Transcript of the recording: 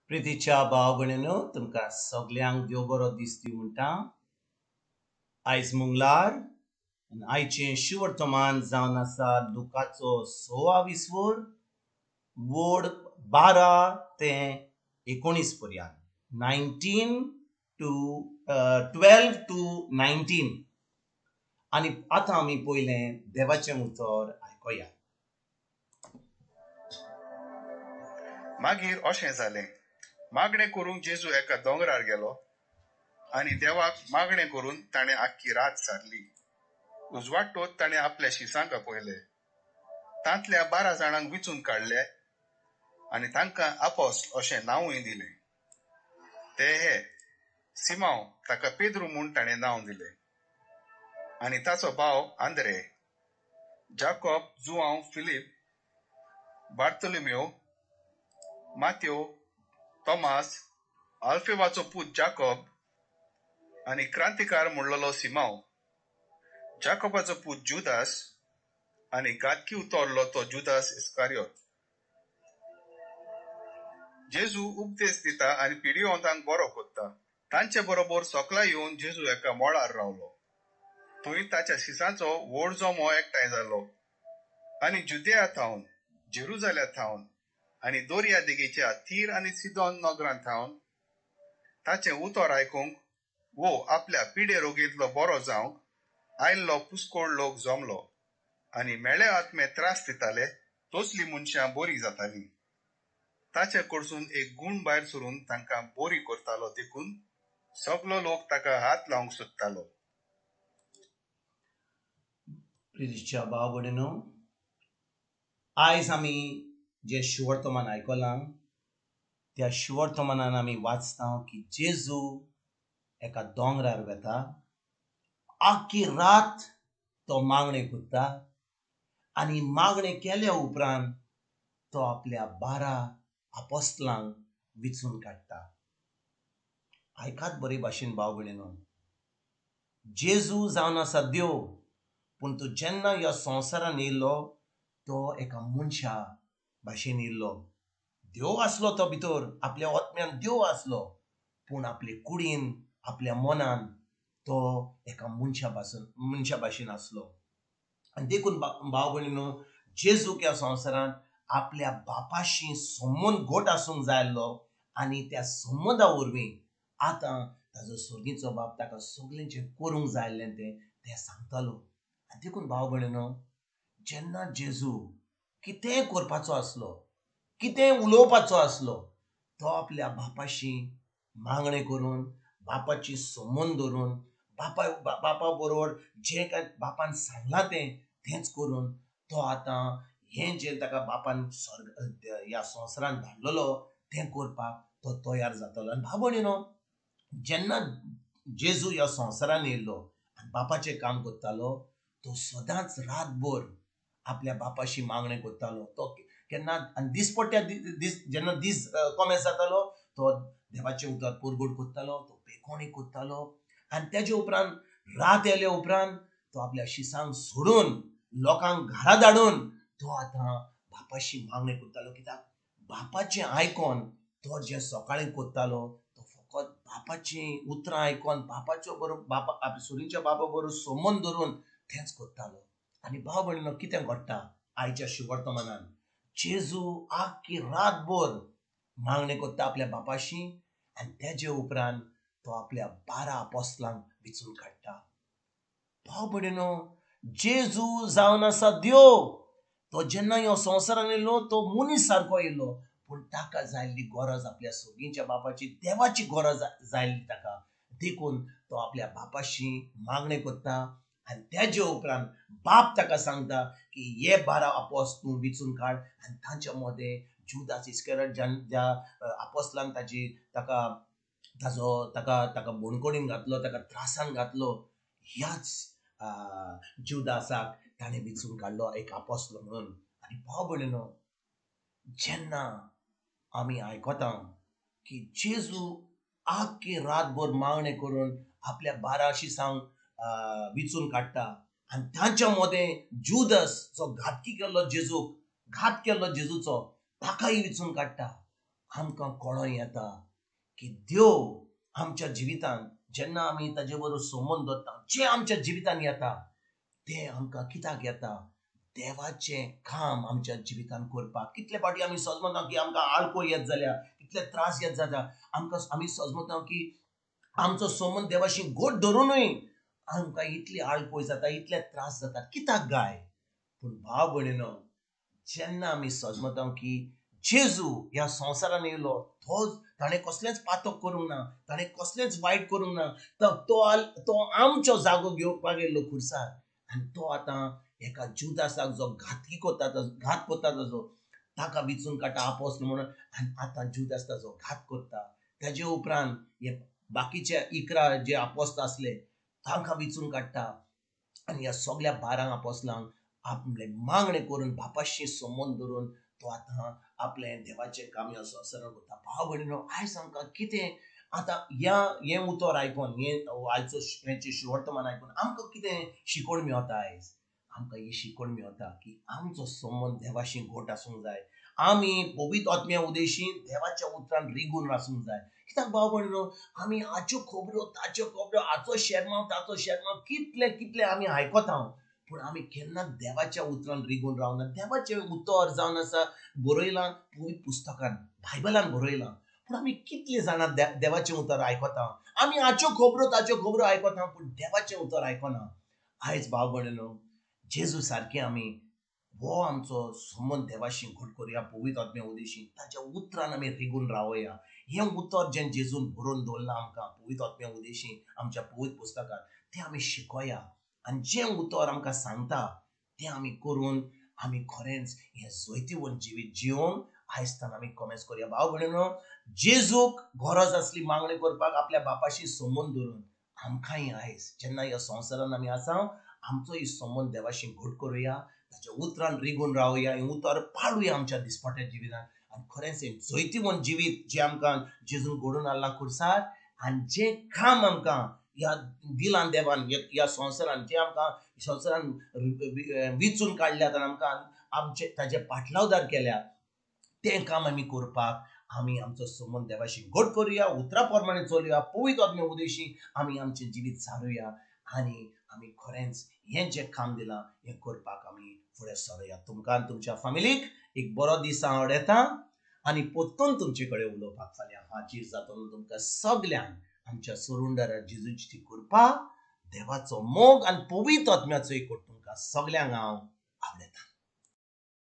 प्रितीच्या भाव भयणीनो तुमकां सगल्यांक देव बरो दीस दिवं म्हणटा. आयज मंगळार आनी आयचें शिवर्तमान जावन आसा लुकाचो 6वा विसवोर वोड 12 ते 19 पर्यंत 19 टू 12 टू 19. आनी आतां आमी पयलें देवाचें उतर आयकोया. मागीर अशें जालें. मागणें करूंक जेजू एका दोंगरार गेलो आनी देवाक मागणें करून ताणें आख्खी रात सारली. उजवाडटोच ताणें आपल्या शिसांक आपयले. तांतल्या 12 जाणांक विचून काडले आनी तांकां आपोस्त अशें नांवूय दिलें. ते हे सिमांव, ताका पेद्रू म्हूण ताणें नांव दिलें, आनी ताचो भाव आंद्रे, जाकोब जुआंव फिलीप, बार्तोलोमेव, माथ्यो, तोमास, आल्फेवाचो पूत जाकोब आनी क्रांतिकार म्हणलोलो सिमांव, जाकोबाचो पूत जुदास आनी गादकी उतोरलो तो जुदास इस्कारियोत. जेजू उपदेश दिता आनी पिढीवंतांक बरो कोत्ता. तांचे बरोबर सोकला येवन जेजू एका मोळार रावलो. थंय ताच्या शिसांचो व्हड जोमो एकठांय जालो आनी जुदेया थावन, जेरुजाल्या थावन आनी दोर्या देगेच्या तीर आनी सिदोन नगरां थावन ताचें उतर आयकूंक आपल्या पिडे रोगींतलो बरो जावंक आयल्लो पुस्कोळ लोक जमलो आनी मेळे आत्मे त्रास दिताले तसली मनशां बरी जातालीं. ताचे कडसून एक गूण भायर सरून तांकां बरी करतालो देखून सगलो लोक ताका हात लावंक सोदतालो. प्रितीच्या भाव भयणीनो, आयज आमी जे शिवर्तमान आयकलां त्या शिवर्तमानान आमी वाचता की जेजू एका दोंगरार वेता. आख्खी रात तो मागणें करता आनी मागणें केल्या उपरांत तो आपल्या 12 आपोस्तलांक विचून काडटा. आयकात बरे भाशेन भाव भयणीनो, जेजू जावन आसा देव, पूण तो जेन्ना ह्या संवसारान येयल्लो तो एका मनशा भाशेन येयल्लो. देव आसलो तो भितर, आपल्या आत्म्यान देव आसलो, पूण आपले कुडीन आपल्या मनान तो एका मनशा भाशेन आसलो. आनी देखून भाव भयणीनो, जेजूक ह्या संवसारान आपल्या बापाशी संबंद घट आसूंक जाय आसलो आनी त्या संबंदा वरवीं आतां ताजो स्वर्गीचो बाप ताका सगळें जें करूंक जाय आसलें तें सांगतालो. आनी देखून भाव भयणीनो, जेन्ना जेजू कितेंय करपाचो आसलो, कितेंय उलोवपाचो आसलो, तो आपल्या बापाशी मागणें करून, बापाची संबंद धरून, बापा बरोबर जें काय बापान सांगलां तेंच करून तो आतां हें जें ताका बापान ह्या संवसारान धाडलेलो तें करपाक तो तयार जातालो. आनी भाव भयणीनो, जेन्ना जेजू ह्या संवसारान येयल्लो आनी बापाचें काम करतालो, तो सदांच रातभर आपल्या बापाशी मागणें करतालो. तो केन्ना आनी दिसपट्ट्या जेन्ना दीस कोमेस जातालो तो देवाचें उतर परगट करतालो, तो पेखोणी करतालो आनी तेजे उपरांत रात येयल्या उपरांत तो आपल्या शिसांक सोडून, लोकांक घरा धाडून तो आतां बापाशी मागणें करतालो. कित्याक बापाचें आयकोन तो जें सकाळीं करतालो तो फकत बापाचीं उतरां आयकोन बापाच्या बरोबर आपल्या सुरीच्या बापा बरोबर संबंद धरून तेंच करतालो. आनी भाव भयणीनो, कितें घडटा आयच्या शिवर्तमानान, जेजू आख्खी रातभर मागणें करता आपल्या बापाशी आनी तेजे उपरांत तो आपल्या 12 आपोस्तलांक विचून काडटा. भाव भयणीनो, जेजू जावन आसा देव. तो जेन्ना ह्या संवसारान येयल्लो तो मनीस सारको येयल्लो, पूण ताका जायल्ली गरज आपल्या सगळींच्या बापाची देवाची गरज जायल्ली ताका. देखून तो आपल्या बापाशी मागणें करता आनी तेजे उपरांत बाप ताका सांगता की हे 12 आपोस्त तूं विचून काड. आनी तांच्या मदें जुदास इस्करियोत ज्या आपोस्तलान ताका बोणकोडीन घातलो, ताका त्रासान घातलो, ह्याच जुदासाक ताणें विचून काडलो एक आपोस्त म्हणून. आनी भाव भयणीनो, जेन्ना आमी आयकता की जेजू आख्खी रातभर मागणें करून आपल्या 12 शिसांक विचून काडटा आनी तांच्या मदें जुदास जो घात केल्लो जेजूचो ताकाय विचून काडटा. आमकां कळों येता की देव आमच्या जिवितांत जेन्ना आमी ताजे बरोबर संबंद दवरता जे आमच्या जिवितांत येता ते आमकां कित्याक येता देवाचें काम आमच्या जिवितांत करपाक. कितले फावटी आमी समजता की आमकां आळको येत जाल्यार कितले त्रास येत जाता आमी समजता की आमचो संबंद देवाशी घोट धरूनय आमकां इतली आळकोय जाता इतले त्रास जाता कित्याक गाय. पूण भाव भयणीनो, जेन्ना आमी समजता की जेजू ह्या संवसारान येयलो ताणें कसलेंच पातक करूंक ना, ताणें कसलेंच वायट करूंक ना, तो आमचो जागो घेवपाक येयल्लो खुर्सार. आनी तो आतां एका जुदासाक जो घात करता ताजो ताका विचून काडटा आपोस्तल म्हणून. आनी आतां जुदास ताजो घात करता. तेजे उपरांत हे बाकीचे 11 जे आपोस्त आसले तांकां विचून काडटा. आनी ह्या सगळ्या 12 आपोस्तलांक आपले मागणे करून बापाशी संबंद दवरून तो आतां आपलें देवाचें काम ह्या संवसारांत करता. भाव भयणीनो, आयज आमकां कितें आतां हें उतर आयकून आयचो हेंचें शिवर्तमान आयकून आमकां कितें शिकवण मेळटा. आयज आमकां ही शिकवण मेळटा की आमचो संबंद देवाशी घोट आसूंक जाय. आमी पवित्र आत्म्या उदेशी देवाच्या उतरान रिगून आसूंक जाय. कित्याक भाव भयणीनो, आमी हाच्यो खबरो ताच्यो खबरो हाचो शेरमाव ताचो शेरमाव कितले कितले आमी आयकता, पूण आमी केन्नाच देवाच्या उतरान रिगून रावना. देवाचें उतर जावन आसा बरयलां पवित्र पुस्तकान बायबलान बरयलां, पूण आमी कितले जाणां देवाचें उतर आयकता. आमी हाच्यो खबरो ताच्यो खबरो आयकता पूण देवाचें उतर आयकना. आयज भाव भयणीनो, जेजू सारके आमी हो आमचो संबंद देवाशी घोट करुया पवित्र आत्म्या उदेशी ताच्या उतरान आमी रिगून रावया. हें उतर जें जेजून बरोवन दवरलां आमकां पवित्र आत्म्या उदेशी आमच्या पवित्र पुस्तकांत तें आमी शिकोया. आनी जें उतर आमकां सांगता तें आमी करून आमी खरेंच हें जैतिवंत जिवीत जिवोवन आयजतान आमी कमेंस करुया. भाव भयणीनो, जेजूक गरज आसली मागणी करपाक आपल्या बापाशी संबंद दवरून. आमकांय आयज जेन्ना ह्या संवसारान आमी आसा आमचो ही संबंद देवाशी घोट करुया. ताच्या उतरान रिगून रावया. हें उतर पाडुया आमच्या दिसपट्या जिवितांत. आनी खरेंच हें जैतिवंत जिवीत जें आमकां जेजून घडोवन हाडलां खुर्सार आनी जें काम आमकां ह्या दिलान देवान ह्या संवसारान जें आमकां संवसारान विचून काडल्यात आनी आमकां आमचे ताजे पाटलावदार केल्या तें काम आमी करपाक आमी आमचो संबंद देवाशी घोट करुया. उतरा प्रमाणे चलुया. पवित्र आत्म्या उदेशी आमी आमचें जिवीत सारुया आनी आमी खरेंच हें जें काम दिलां हें करपाक आमी फुडें सरुया. तुमकां आनी तुमच्या फॅमिलीक एक बरो दीस हांव येता आनी परतून तुमचे कडेन उलोवपाक फाल्यां हाजीर जातलो. तुमकां सगल्यांक आमच्या सुरुंडर जेजूची कृपा, देवाचो मोग आनी पवित्र आत्म्याचो एकूट तुमकां सगल्यांक हांव आवडयतां.